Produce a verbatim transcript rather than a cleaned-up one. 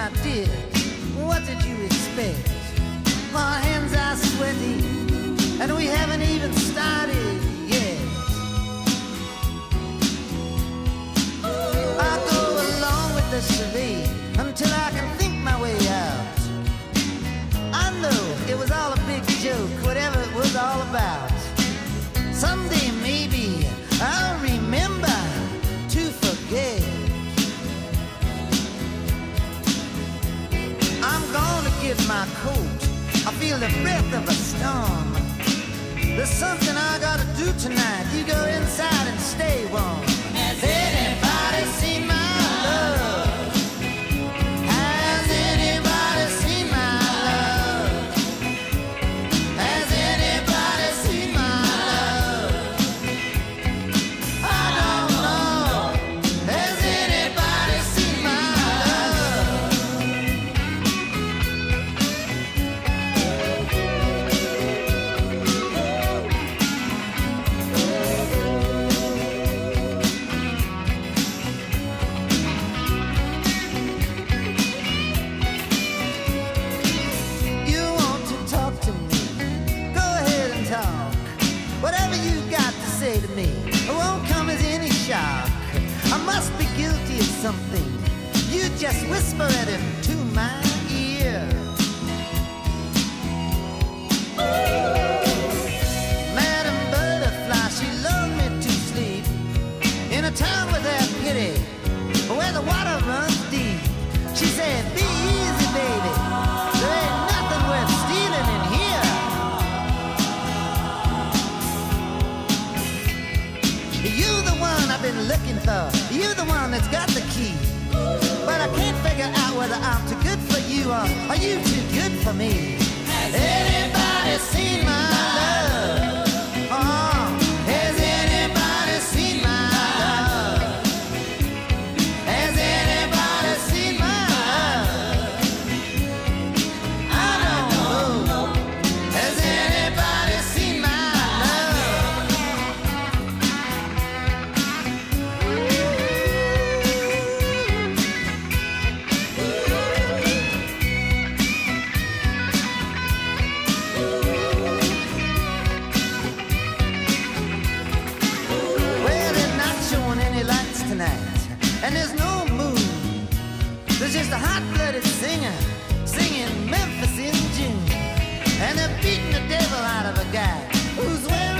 I did. What did you expect? My hands are sweaty, and we haven't even started yet. I go along with the charade until I can think my way out. I know it was all a big joke, whatever it was all about. Someday maybe I'll remember to forget. I'm gonna get my coat. I feel the breath of a storm. There's something I gotta do tonight. You go inside and stay warm. Has anybody seen my love? Has anybody seen my love? Has anybody seen my love? I don't know. Has anybody seen my love? You want to talk to me? Go ahead and talk. Whatever you got to say to me, it won't come as any shock. I must be guilty of something. You just whisper it into my ear. Madam Butterfly, she lulled me to sleep in a town without pity, where the water runs deep. She said, be easy, baby. There ain't nothing worth stealing in here. You're the one I've been looking for. You're the one that's got the key. But I can't figure out whether I'm too good for you or are you too good for me. Has anybody seen my love? Oh, has anybody seen my love? Has anybody seen my love? I don't know. Has anybody seen my love? Well, they're not showing any lights tonight, and there's no moon. There's just a hot-blooded singer singing Memphis in June, and they're beating the devil out of a guy who's wearing